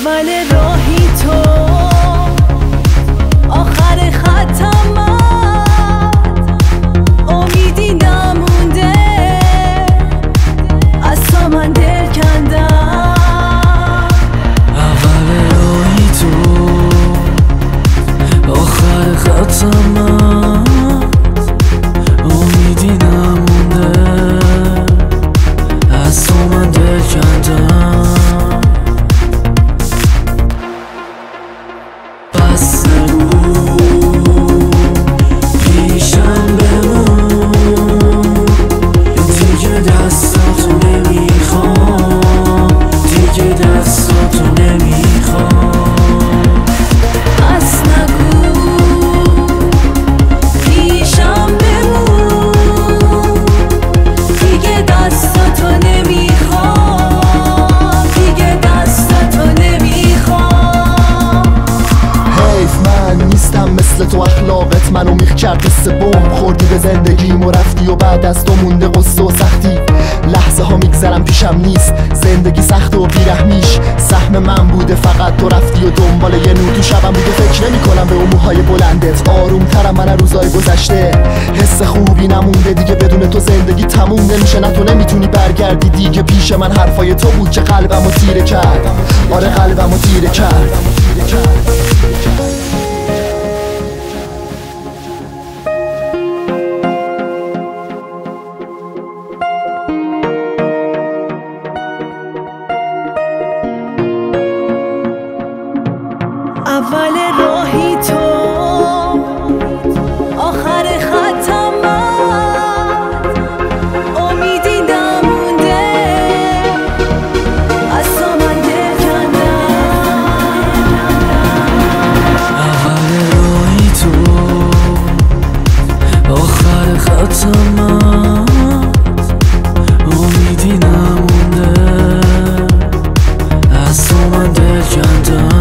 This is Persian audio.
اول راهی تو، آخر خطم من، امیدی نمونده، از تو من دل کندم. اول راهی تو، آخر خطم من، امیدی نمونده، از تو من دل کندم. بس نگو پیشم بمون، دیگه دستاتو نمیخوام، دیگه دستاتو نمیخوام. بس نگو پیشم بمون، دیگه دستاتو نمیخوام، دیگه دستاتو نمیخوام. حیف من نیستم مثل تو، اخلاقت منو میخ کرد قصه بم خوردی به زندگیم و رفتی و بعد از تو مونده قصه و سختی. لحظه ها میگذرم پیشم نیست، زندگی سخت و بیرحمیش سهم من بوده، فقط تو رفتی و دنبال یه نور تو شبم بوده. فکر نمی کنم به اون موهای بلندت، آروم ترم من روزای گذشته، حس خوبی نمونده دیگه، بدون تو زندگی تموم نمیشه. نه تو نمیتونی برگردی دیگه پیش من، حرفای تو بود که قلبمو تیره کرد، آره قلبمو تیره کرد. اول راهی تو، آخر خطم من، امیدی نمونده، از تو من دل کندم. اول راهی تو، آخر خطم من، امیدی نمونده، از تو من دل کندم.